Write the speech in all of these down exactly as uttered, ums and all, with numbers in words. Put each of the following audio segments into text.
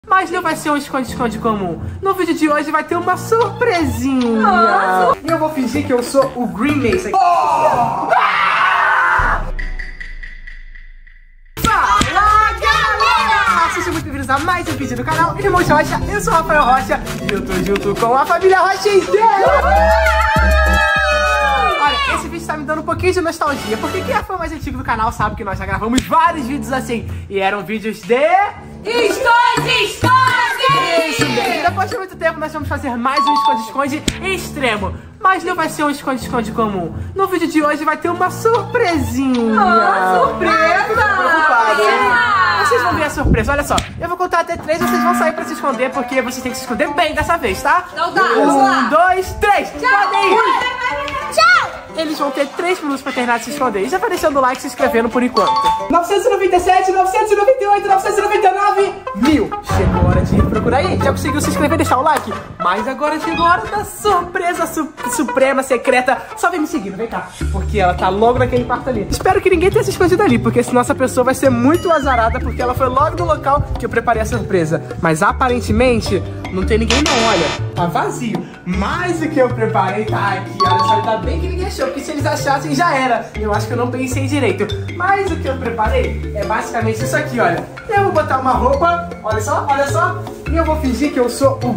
Mas não vai ser um esconde-esconde comum. No vídeo de hoje vai ter uma surpresinha. Nossa. E eu vou fingir que eu sou o Green Mason. Oh! Ah! Fala, galera! Sejam muito bem-vindos a mais um vídeo do canal Irmãos Rocha. Eu sou o Rafael Rocha e eu tô junto com a família Rocha inteira. Olha, esse vídeo tá me dando um pouquinho de nostalgia, porque quem é fã mais antigo do canal sabe que nós já gravamos vários vídeos assim. E eram vídeos de... Esconde, esconde! Isso mesmo. Depois de muito tempo nós vamos fazer mais um esconde-esconde extremo. Mas não vai ser um esconde-esconde comum. No vídeo de hoje vai ter uma surpresinha. Oh, surpresa! Ah, vocês vão ver a surpresa, olha só. Eu vou contar até três, vocês vão sair pra se esconder, porque vocês têm que se esconder bem dessa vez, tá? Então tá, vamos lá. Um, dois, três. Podem ir. Tchau! Eles vão ter três minutos pra terminar de se esconder. E já vai deixando o like e se inscrevendo por enquanto. novecentos e noventa e sete, novecentos e noventa e oito, novecentos e noventa e nove, mil. Chegou a hora de ir procurar aí. Já conseguiu se inscrever e deixar o like? Mas agora chegou a hora da surpresa su suprema, secreta. Só vem me seguindo, vem cá. Porque ela tá logo naquele quarto ali. Espero que ninguém tenha se escondido ali, porque senão essa pessoa vai ser muito azarada, porque ela foi logo no local que eu preparei a surpresa. Mas aparentemente não tem ninguém não, olha. Tá vazio. Mas o que eu preparei tá aqui. Olha só, ainda bem que ninguém achou, porque se eles achassem já era. Eu acho que eu não pensei direito. Mas o que eu preparei é basicamente isso aqui, olha. Eu vou botar uma roupa, olha só, olha só. E eu vou fingir que eu sou o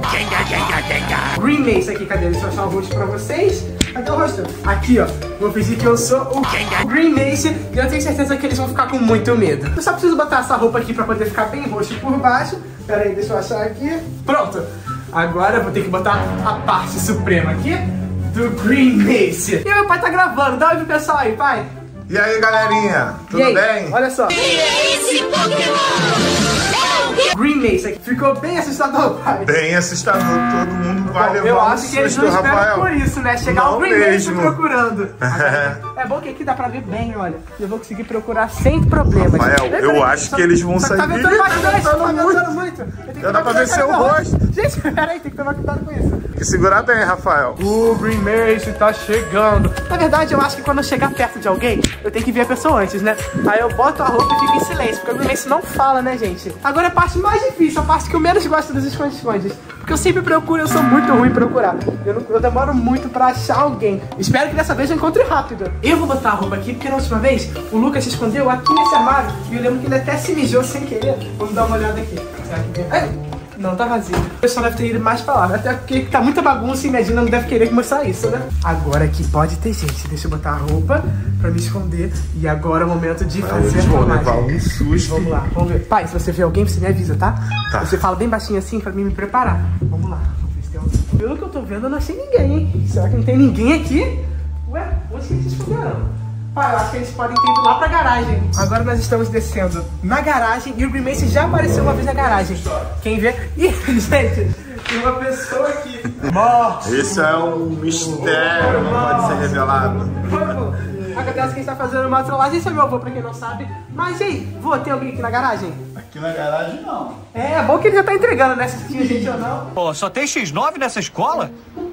Green Mason aqui. Cadê? Deixa eu achar o rosto pra vocês. Cadê o rosto? Aqui, ó. Vou fingir que eu sou o Green Mason. E eu tenho certeza que eles vão ficar com muito medo. Eu só preciso botar essa roupa aqui pra poder ficar bem roxo por baixo. Pera aí, deixa eu achar aqui. Pronto. Agora eu vou ter que botar a parte suprema aqui do Green Mason. E meu pai tá gravando. Dá um oi pro pessoal aí, pai. E aí, galerinha? Tudo aí? bem? Olha só. Esse Pokémon! Green Mason aqui. Ficou bem assustador, pai. Bem assustador. Todo mundo vai Bom, levar eu um acho que eles susto, não esperam Rafael. por isso, né? Chegar Não o Green mesmo. Mason procurando. Agora, é bom que aqui dá pra ver bem, olha. Eu vou conseguir procurar sem problemas. Rafael, Peraí, eu peraí, acho só- que eles vão só que sair Tá ventando dele, bastante, tá tá ventando ventando muito. Eu tenho que Já dá tomar pra ver cuidado seu com essa rosto. voz. Gente, peraí, tem que tomar cuidado com isso. Tem que segurar bem, Rafael. O Green Mason tá chegando. Na verdade, eu acho que quando eu chegar perto de alguém, eu tenho que ver a pessoa antes, né? Aí eu boto a roupa e fico em silêncio, porque o Green Mason não fala, né, gente? Agora a parte mais difícil, a parte que eu menos gosto dos esconde-escondes. Porque eu sempre procuro, eu sou muito ruim em procurar. Eu, não, eu demoro muito pra achar alguém. Espero que dessa vez eu encontre rápido. Eu vou botar a roupa aqui, porque na última vez o Lucas se escondeu aqui nesse armário. E eu lembro que ele até se mijou sem querer. Vamos dar uma olhada aqui. Será que tem? Ai, não, tá vazio. O pessoal deve ter ido mais pra lá. Até porque tá muita bagunça e imagina, não deve querer mostrar isso, né? Agora aqui pode ter gente. Deixa eu botar a roupa pra me esconder. E agora é o momento de fazer Eles a vão filmagem. levar um susto. Vamos lá, vamos ver. Pai, se você vê alguém, você me avisa, tá? Tá. Você fala bem baixinho assim pra mim me preparar. Vamos lá. Vamos ver se tem alguém. Pelo que eu tô vendo, eu não achei ninguém, hein? Será que não tem ninguém aqui? Ué, onde que eles se esconderam? Pai, eu acho que eles podem ter ido lá pra garagem. Agora nós estamos descendo na garagem e o Green Mason já apareceu uma vez na garagem. Quem vê? Ih, gente, tem uma pessoa aqui. Morte. Esse é um mistério, não pode ser revelado. Vamos. Acontece que a gente tá fazendo uma trollagem. Esse é meu avô, pra quem não sabe. Mas e aí, vô, tem alguém aqui na garagem? Aqui na garagem, não. É, bom que ele já tá entregando, né? Se tinha gente ou não. Pô, só tem xis nove nessa escola?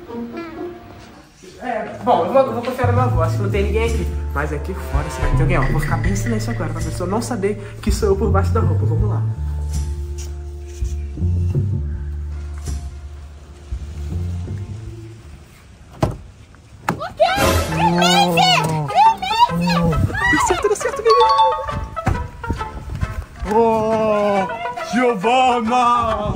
É, bom, eu vou, eu vou confiar no meu avô, acho que não tem ninguém aqui. Mas aqui fora, será que tem alguém? Ó, vou ficar bem em silêncio agora, pra pessoa não saber que sou eu por baixo da roupa. Vamos lá. O quê? Green Mason! Green Mason! Deu certo, deu certo, menino! Oh, Giovanna!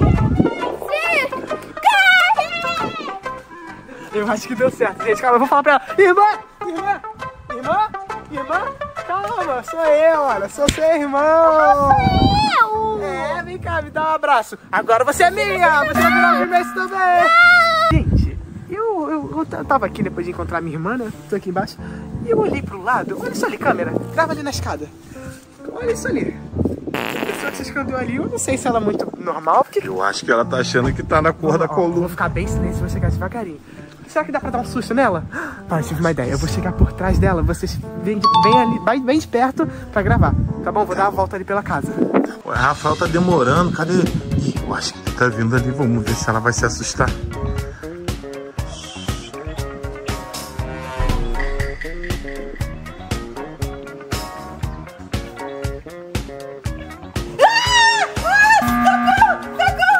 Eu acho que deu certo, gente. Calma, eu vou falar pra ela. Irmã! Irmã! Irmã! Irmã! Calma, sou eu, olha. Sou seu irmão! Eu! É, vem cá, me dá um abraço. Agora você é minha! Você vai virar o Green Mason também! Gente, eu, eu, eu t- tava aqui depois de encontrar minha irmã, né? Tô aqui embaixo. E eu olhei pro lado. Olha isso ali, câmera. Grava ali na escada. Olha isso ali. A pessoa que se escondeu ali, eu não sei se ela é muito normal, porque... Eu acho que ela tá achando que tá na cor da Ó, Vou coluna. ficar bem em silêncio e vou chegar devagarinho. Será que dá pra dar um susto nela? Pai, tive uma ideia. Eu vou chegar por trás dela, vocês vêm de- bem ali, bem, bem de perto pra gravar. Tá bom? Vou dar uma volta ali pela casa. O Rafael tá demorando, cadê? Ih, eu acho que ele tá vindo ali, vamos ver se ela vai se assustar. Ah! Ah! Socorro! Socorro!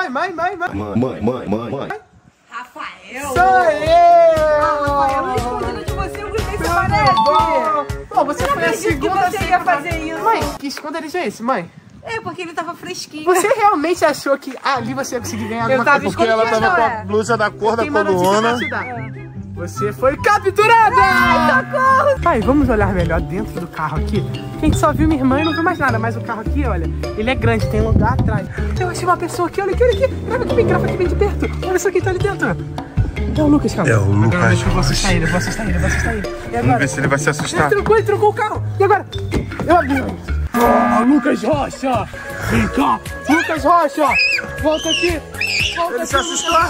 mãe, mãe, mãe, mãe. Mãe, mãe, mãe, mãe. Rafael! Sou eu! Rafael, não escondido de você, eu gritei, você parece! Pô, você foi a segunda que você ia fazer isso. Mãe, que esconderijo é esse, mãe? É, porque ele tava fresquinho. Você realmente achou que ali você ia conseguir ganhar alguma coisa? Porque ela tava com a blusa da cor da Tem uma notícia pra coluna. te dar. Você foi capturada! Ai, socorro! Pai, vamos olhar melhor dentro do carro aqui. A gente só viu minha irmã e não viu mais nada. Mas o carro aqui, olha, ele é grande, tem lugar atrás. Eu achei uma pessoa aqui, olha aqui, olha aqui. Grava aqui bem, grava aqui bem de perto. Olha só quem tá ali dentro. É o Lucas, calma. É o Lucas. Eu vou assustar ele, eu vou assustar ele, eu vou assustar ele. E agora? Vamos ver se ele vai se assustar. Ele trocou, ele trocou o carro. E agora? Eu abri. Oh, Lucas Rocha! Vem cá! Lucas Rocha! Volta aqui! Volta Ele aqui, se assustou.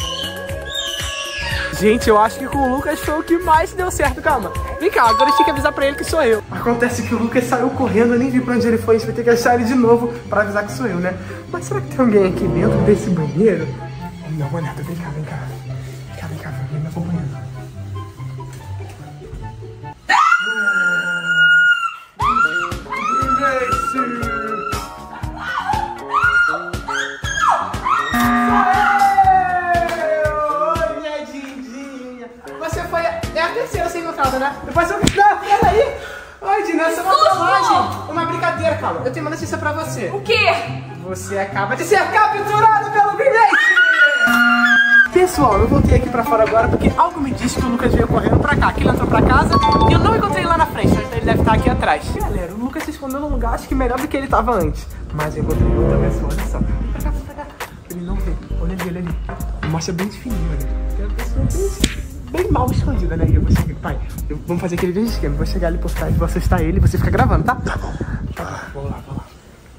Gente, eu acho que com o Lucas foi o que mais deu certo. Calma. Vem cá, agora a gente tem que avisar pra ele que sou eu. Acontece que o Lucas saiu correndo, eu nem vi pra onde ele foi. A gente vai ter que achar ele de novo pra avisar que sou eu, né? Mas será que tem alguém aqui dentro desse banheiro? Vamos dar uma olhada. Vem cá, vem cá. Vem cá, vem cá, vem me acompanhando. Você foi. É a terceira sem encontrada, né? Depois eu. Não, peraí! Ai, Dina, essa é uma trollagem! Uma brincadeira, calma. Eu tenho uma notícia pra você. O quê? Você acaba de ser capturado pelo Grinch! Pessoal, eu voltei aqui pra fora agora porque algo me disse que o Lucas veio correndo pra cá. Que ele entrou pra casa e eu não encontrei ele lá na frente, então ele deve estar aqui atrás. Galera, o Lucas se escondeu num lugar, acho que melhor do que ele tava antes. Mas eu encontrei outra pessoa, olha só. Pra cá, pra cá. Ele não vê. Olha ali, olha ali. Mostra bem de fininho, olha. Tem uma pessoa bem, bem mal escondida, né? E eu vou chegar. Pai, eu, vamos fazer aquele mesmo esquema. Eu vou chegar ali por trás, vou assustar ele e você fica gravando, tá? Tá bom. Tá, vamos lá, vamos lá.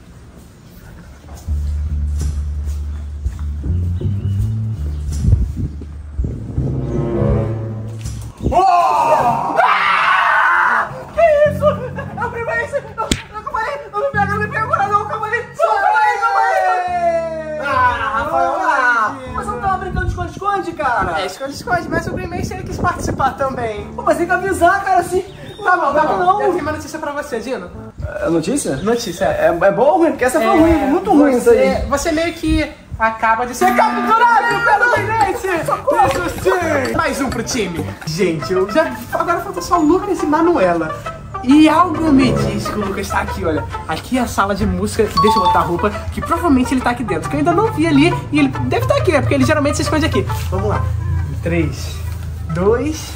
Cara. É, esconde-esconde, mas o Grinch ele quis participar também. Pô, mas tem que avisar, cara, assim. Tá bom, tá bom. Não. Eu tenho uma notícia pra você, Dino. É notícia? Notícia. É, é boa ou ruim? Porque essa foi É, ruim, muito ruim isso você, aí. você meio que acaba de ser capturado pelo Grinch. Isso sim. Mais um pro time. Gente, eu já, agora falta só o Lucas e Manuela. E algo me diz que o Lucas tá aqui, olha. Aqui é a sala de música, deixa eu botar a roupa, que provavelmente ele tá aqui dentro. Que eu ainda não vi ali e ele deve estar aqui, porque ele geralmente se esconde aqui. Vamos lá. três, dois...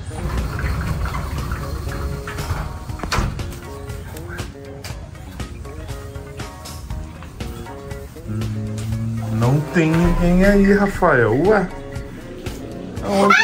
Não tem ninguém aí, Rafael. Ué? Aonde?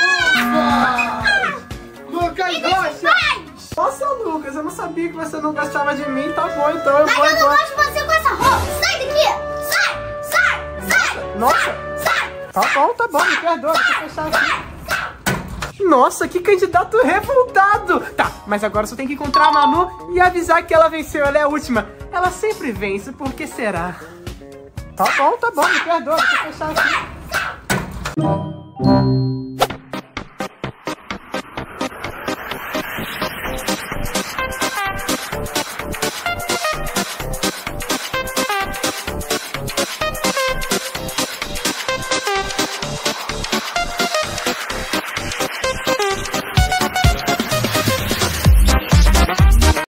Lucas Rocha! Nossa, Lucas, eu não sabia que você não gostava de mim. Tá bom, então eu Mas vou eu não embora. gosto de você com essa roupa! Sai daqui! Sai! Sai! Sai! Nossa! Sai! Tá bom, tá bom, me perdoa, deixa eu fechar aqui. Nossa, que candidato revoltado! Tá, mas agora só tem que encontrar a Manu e avisar que ela venceu, ela é a última. Ela sempre vence, por que será? Tá bom, tá bom, me perdoa, deixa eu fechar aqui.